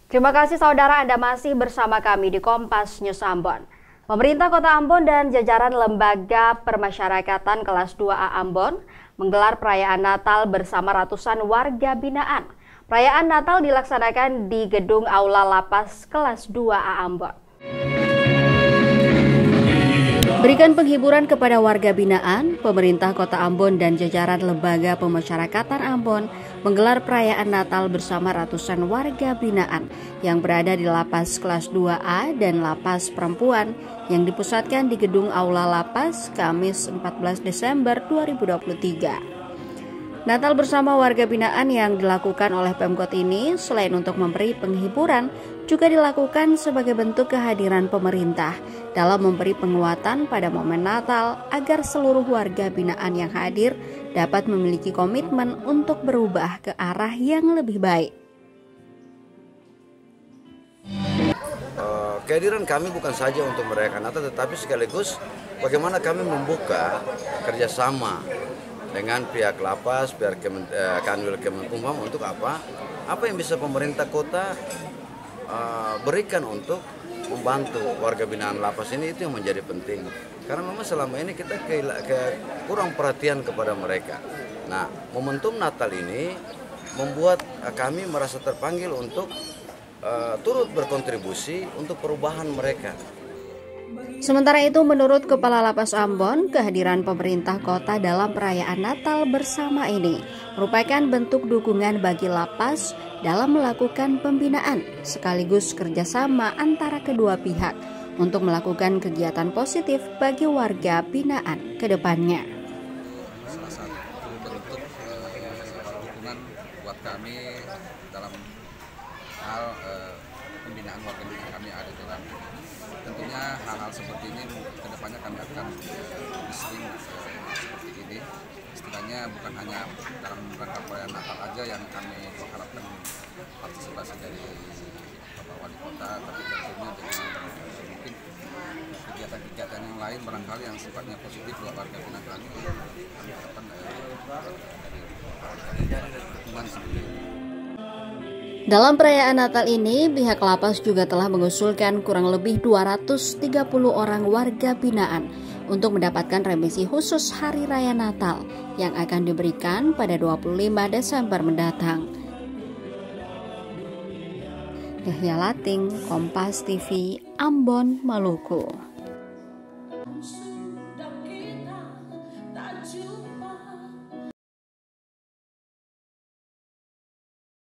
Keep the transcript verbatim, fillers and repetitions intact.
Terima kasih saudara, Anda masih bersama kami di Kompas News Ambon. Pemerintah Kota Ambon dan jajaran Lembaga Permasyarakatan Kelas dua A Ambon menggelar perayaan Natal bersama ratusan warga binaan. Perayaan Natal dilaksanakan di Gedung Aula Lapas Kelas dua A Ambon. Berikan penghiburan kepada warga binaan, pemerintah Kota Ambon dan jajaran Lembaga Pemasyarakatan Ambon menggelar perayaan Natal bersama ratusan warga binaan yang berada di Lapas Kelas dua A dan Lapas Perempuan yang dipusatkan di Gedung Aula Lapas Kamis empat belas Desember dua ribu dua puluh tiga. Natal bersama warga binaan yang dilakukan oleh Pemkot ini selain untuk memberi penghiburan, juga dilakukan sebagai bentuk kehadiran pemerintah dalam memberi penguatan pada momen Natal agar seluruh warga binaan yang hadir dapat memiliki komitmen untuk berubah ke arah yang lebih baik. Uh, kehadiran kami bukan saja untuk merayakan Natal, tetapi sekaligus bagaimana kami membuka kerjasama dengan pihak lapas, pihak Kemen, eh, Kanwil Kemenkumham untuk apa? Apa yang bisa pemerintah kota uh, berikan untuk membantu warga binaan lapas ini, itu yang menjadi penting. Karena memang selama ini kita ke, ke, kurang perhatian kepada mereka. Nah, momentum Natal ini membuat uh, kami merasa terpanggil untuk uh, turut berkontribusi untuk perubahan mereka. Sementara itu, menurut Kepala Lapas Ambon, kehadiran pemerintah kota dalam perayaan Natal bersama ini merupakan bentuk dukungan bagi lapas dalam melakukan pembinaan, sekaligus kerjasama antara kedua pihak untuk melakukan kegiatan positif bagi warga binaan ke depannya. Salah satu bentuk dukungan buat kami dalam hal uh, pembinaan warga binaan kami ada dalam. Tentunya hal-hal seperti ini kedepannya kami akan lebih sering seperti ini. Istilahnya bukan hanya dalam rangka perayaan Natal aja yang kami harapkan partisipasi dari Bapak Wali Kota, tapi tentunya dengan mungkin kegiatan-kegiatan yang lain barangkali yang sifatnya positif buat warga binaan kami, kami harapkan dari dukungan seperti ini. Dalam perayaan Natal ini, pihak lapas juga telah mengusulkan kurang lebih dua ratus tiga puluh orang warga binaan untuk mendapatkan remisi khusus Hari Raya Natal yang akan diberikan pada dua puluh lima Desember mendatang. Yahya Lating, Kompas T V, Ambon, Maluku.